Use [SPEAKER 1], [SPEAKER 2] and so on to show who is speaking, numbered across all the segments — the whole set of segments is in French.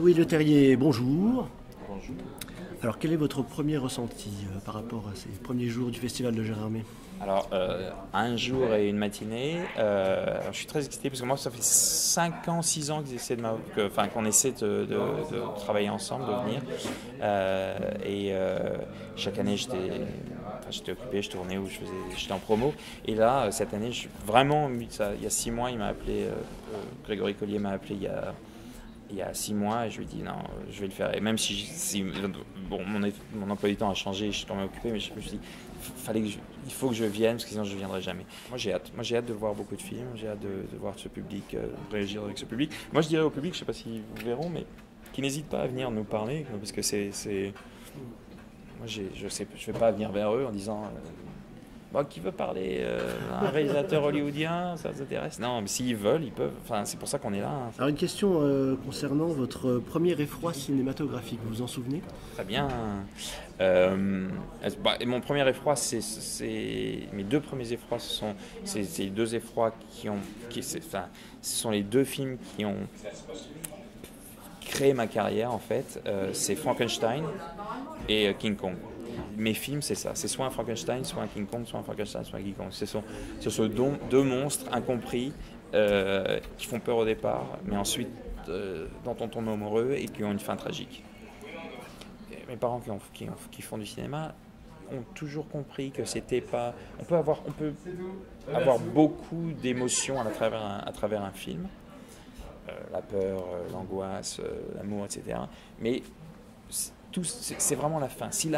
[SPEAKER 1] Louis Leterrier, bonjour.
[SPEAKER 2] Bonjour.
[SPEAKER 1] Alors quel est votre premier ressenti par rapport à ces premiers jours du Festival de Gérardmer?
[SPEAKER 2] Alors, un jour et une matinée, je suis très excité parce que moi, ça fait 5 ans, 6 ans qu'on essaie de travailler ensemble, de venir. Chaque année, j'étais occupé, je tournais ou j'étais en promo. Et là, cette année, vraiment, il y a 6 mois, il m'a appelé, Grégory Collier m'a appelé il y a 6 mois et je lui ai dit non, je vais le faire. Et même bon, mon emploi du temps a changé, je suis quand même occupé, mais je me suis dit, il faut que je vienne parce que sinon je ne viendrai jamais. Moi j'ai hâte de voir beaucoup de films, j'ai hâte de voir ce public, réagir avec ce public. Moi je dirais au public, je ne sais pas si vous verront, mais qui n'hésite pas à venir nous parler parce que moi je vais pas venir vers eux en disant qui veut parler un réalisateur hollywoodien, ça vous intéresse? Non, mais s'ils veulent, ils peuvent. Enfin, c'est pour ça qu'on est là. Hein.
[SPEAKER 1] Alors une question concernant votre premier effroi cinématographique, vous vous en souvenez?
[SPEAKER 2] Très bien. Mon premier effroi, mes deux premiers effrois, c'est les deux effrois ce sont les deux films qui ont créé ma carrière en fait. C'est Frankenstein et King Kong. Mes films, c'est ça. C'est soit un Frankenstein, soit un King Kong, soit un Frankenstein, soit un King Kong. Ce sont deux monstres incompris qui font peur au départ, mais ensuite dont on tombe amoureux et qui ont une fin tragique. Et mes parents qui font du cinéma ont toujours compris que c'était pas. On peut avoir beaucoup d'émotions à travers un film, la peur, l'angoisse, l'amour, etc. Mais c'est vraiment la fin. Si la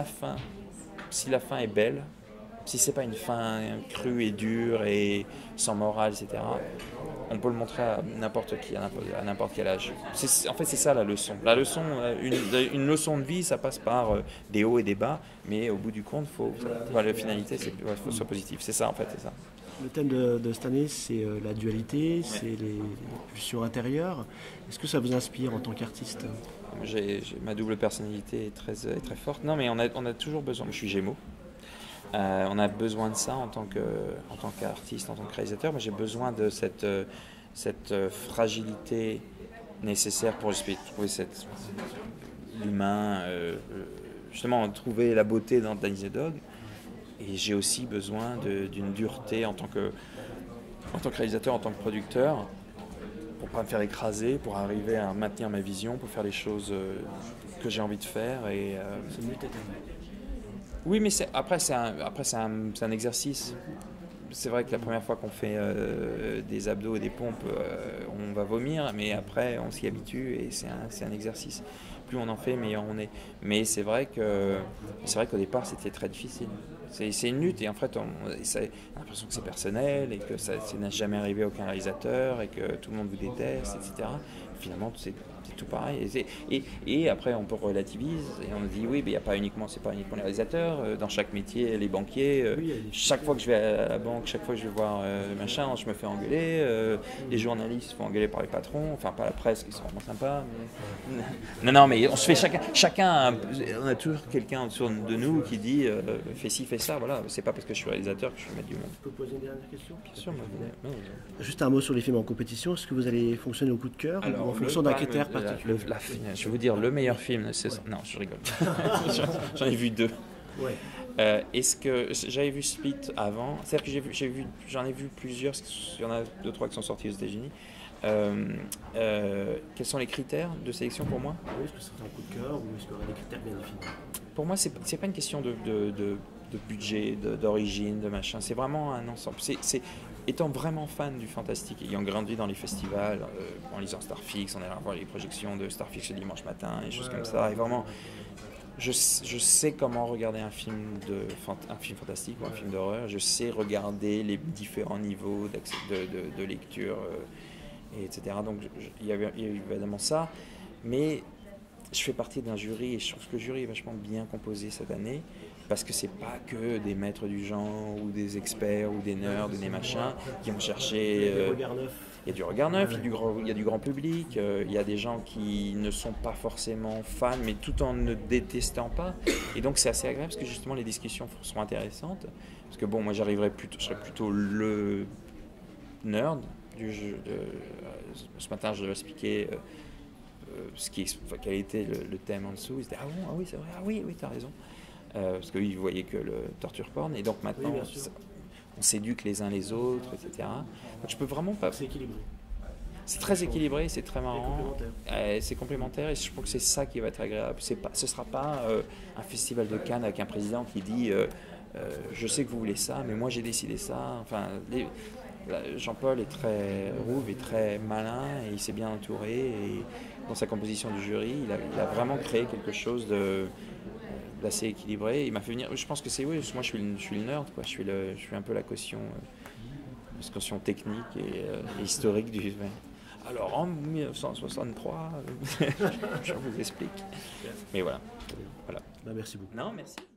[SPEAKER 2] fin est belle, si c'est pas une fin crue et dure et sans morale, etc., on peut le montrer à n'importe qui, à n'importe quel âge. En fait, c'est ça la leçon. La leçon, une leçon de vie, ça passe par des hauts et des bas, mais au bout du compte, la finalité, faut que ce soit positif. C'est ça, en fait, c'est ça.
[SPEAKER 1] Le thème de cette année, c'est la dualité, c'est les pulsions intérieures. Est-ce que ça vous inspire en tant qu'artiste?
[SPEAKER 2] Ma double personnalité est très forte. Non, mais on a toujours besoin. Je suis Gémeaux. On a besoin de ça en tant qu'artiste, en tant que réalisateur. Moi, j'ai besoin de cette fragilité nécessaire pour trouver l'humain, justement, trouver la beauté dans Danny the Dog. Et j'ai aussi besoin d'une dureté en tant que réalisateur, en tant que producteur, pour pas me faire écraser, pour arriver à maintenir ma vision, pour faire les choses que j'ai envie de faire.
[SPEAKER 1] C'est mieux d'être.
[SPEAKER 2] Oui, mais après c'est un exercice. C'est vrai que la première fois qu'on fait des abdos et des pompes, on va vomir, mais après on s'y habitue et c'est un exercice. Plus on en fait, meilleur on est. Mais c'est vrai qu'au départ c'était très difficile. C'est une lutte et en fait on a l'impression que c'est personnel et que ça n'a jamais arrivé à aucun réalisateur et que tout le monde vous déteste, etc. Finalement c'est tout pareil. Et après on peut relativiser et on dit oui, mais c'est pas uniquement les réalisateurs. Dans chaque métier, les banquiers, chaque fois que je vais à la banque, chaque fois que je vais voir machin, je me fais engueuler. Les journalistes se font engueuler par les patrons, enfin pas la presse qui sont vraiment sympas. Mais... Non, mais on se fait chacun on a toujours quelqu'un en dessous de nous qui dit fais ci, fais ça. Voilà, c'est pas parce que je suis réalisateur que je suis maître du monde.
[SPEAKER 1] Je peux poser une dernière question?
[SPEAKER 2] Bien sûr,
[SPEAKER 1] Juste un mot sur les films en compétition. Est-ce que vous allez fonctionner au coup de cœur ou en fonction d'un critère particulier?
[SPEAKER 2] Je vais vous dire, le meilleur film, c'est ça. Non, je rigole. J'en ai vu 2.
[SPEAKER 1] Ouais.
[SPEAKER 2] Est-ce que j'avais vu Split avant? C'est-à-dire que j'en ai vu plusieurs, il y en a 2-3 qui sont sortis aux États-Unis. Quels sont les critères de sélection pour moi?
[SPEAKER 1] Oui, est-ce que c'est un coup de cœur ou est-ce qu'il y aura des critères bien définis?
[SPEAKER 2] Pour moi, c'est pas une question de budget, d'origine, de machin. C'est vraiment un ensemble. Étant vraiment fan du fantastique, ayant grandi dans les festivals, en lisant Starfix, en allant voir les projections de Starfix le dimanche matin, et choses comme ça, et vraiment, je sais comment regarder un film fantastique ou un film d'horreur. Je sais regarder les différents niveaux de lecture, etc. Donc il y a évidemment ça, mais je fais partie d'un jury et je trouve que le jury est vachement bien composé cette année parce que c'est pas que des maîtres du genre ou des experts ou des nerds ou des machins qui vont chercher. Il y a du regard neuf, il y a du grand public, il y a des gens qui ne sont pas forcément fans mais tout en ne détestant pas. Et donc c'est assez agréable parce que justement les discussions seront intéressantes. Parce que bon, moi je serais plutôt le nerd du jeu. Ce matin je dois expliquer quel était le thème en dessous. Ils se disaient, ah bon, ah oui, c'est vrai, ah oui, oui, t'as raison. Parce qu'ils ne voyaient que le torture porn. Et donc maintenant,
[SPEAKER 1] Oui,
[SPEAKER 2] on s'éduque les uns les autres, etc. Donc je peux vraiment pas.
[SPEAKER 1] c'est équilibré.
[SPEAKER 2] C'est très équilibré, c'est très
[SPEAKER 1] Et
[SPEAKER 2] marrant.
[SPEAKER 1] complémentaire.
[SPEAKER 2] C'est complémentaire et je pense que c'est ça qui va être agréable. Ce ne sera pas un festival de Cannes avec un président qui dit je sais que vous voulez ça, mais moi j'ai décidé ça. Enfin, Jean-Paul est très rouve et très malin et il s'est bien entouré. Et dans sa composition du jury, il a vraiment créé quelque chose d'assez équilibré. Il m'a fait venir. Je pense que c'est oui. Moi, je suis le nerd, quoi. Je suis un peu la caution technique et historique du. Alors en 1963, je vous explique. Mais voilà.
[SPEAKER 1] Bah, merci beaucoup.
[SPEAKER 2] Non, merci.